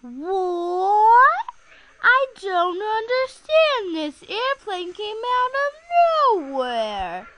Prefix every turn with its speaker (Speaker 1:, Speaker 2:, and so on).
Speaker 1: What? I don't understand. This airplane came out of nowhere.